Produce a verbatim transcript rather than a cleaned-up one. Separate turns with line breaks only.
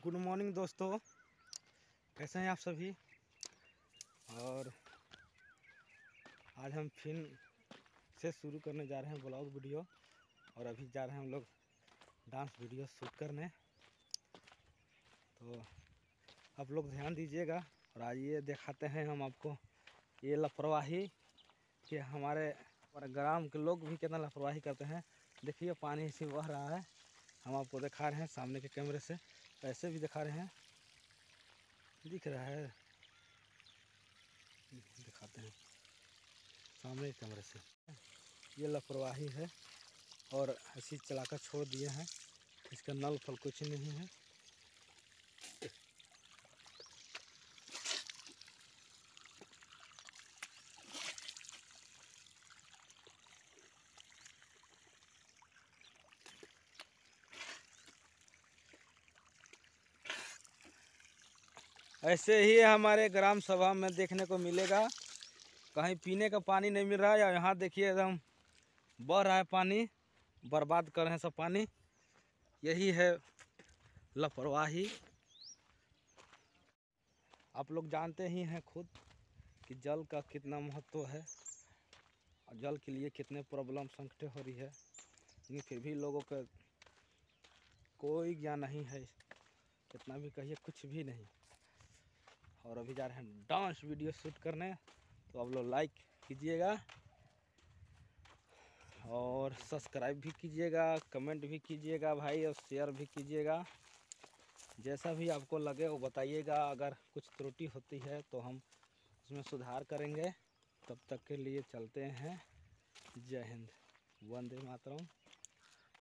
Good morning दोस्तों, कैसे हैं आप सभी। और आज हम फिर से शुरू करने जा रहे हैं ब्लॉग वीडियो। और अभी जा रहे हैं हम लोग डांस वीडियो शूट करने। तो आप लोग ध्यान दीजिएगा। और आज ये दिखाते हैं हम आपको ये लापरवाही कि हमारे हमारे ग्राम के लोग भी कितना लापरवाही करते हैं। देखिए पानी ऐसे बह रहा है, हम आपको दिखा रहे हैं सामने के कैमरे से, ऐसे भी दिखा रहे हैं, दिख रहा है, दिखाते हैं सामने के कैमरे से। ये लापरवाही है और ऐसी चलाकर छोड़ दिए हैं, इसका नल फल कुछ नहीं है। ऐसे ही हमारे ग्राम सभा में देखने को मिलेगा। कहीं पीने का पानी नहीं मिल रहा है, या यहाँ देखिए एकदम बह रहा है पानी, बर्बाद कर रहे हैं सब पानी। यही है लापरवाही। आप लोग जानते ही हैं खुद कि जल का कितना महत्व है और जल के लिए कितने प्रॉब्लम संकट हो रही है, लेकिन फिर भी लोगों का कोई ज्ञान नहीं है। कितना भी कहिए कुछ भी नहीं। और अभी जा रहे हैं डांस वीडियो शूट करने, तो आप लोग लाइक कीजिएगा और सब्सक्राइब भी कीजिएगा, कमेंट भी कीजिएगा भाई, और शेयर भी कीजिएगा। जैसा भी आपको लगे वो बताइएगा। अगर कुछ त्रुटि होती है तो हम उसमें सुधार करेंगे। तब तक के लिए चलते हैं। जय हिंद, वंदे मातरम।